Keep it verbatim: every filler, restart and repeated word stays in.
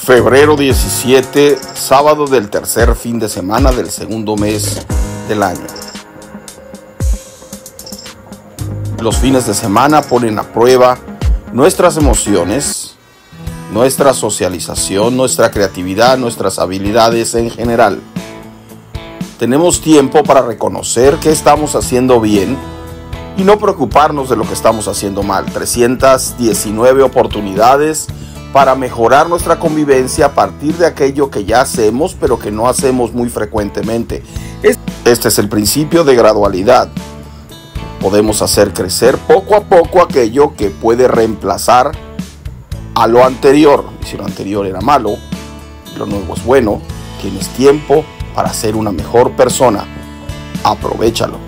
Febrero diecisiete, sábado del tercer fin de semana del segundo mes del año. Los fines de semana ponen a prueba nuestras emociones, nuestra socialización, nuestra creatividad, nuestras habilidades en general. Tenemos tiempo para reconocer qué estamos haciendo bien y no preocuparnos de lo que estamos haciendo mal. trescientas diecinueve oportunidades para mejorar nuestra convivencia a partir de aquello que ya hacemos, pero que no hacemos muy frecuentemente. Este es el principio de gradualidad. Podemos hacer crecer poco a poco aquello que puede reemplazar a lo anterior. Y si lo anterior era malo, lo nuevo es bueno. Tienes tiempo para ser una mejor persona. Aprovéchalo.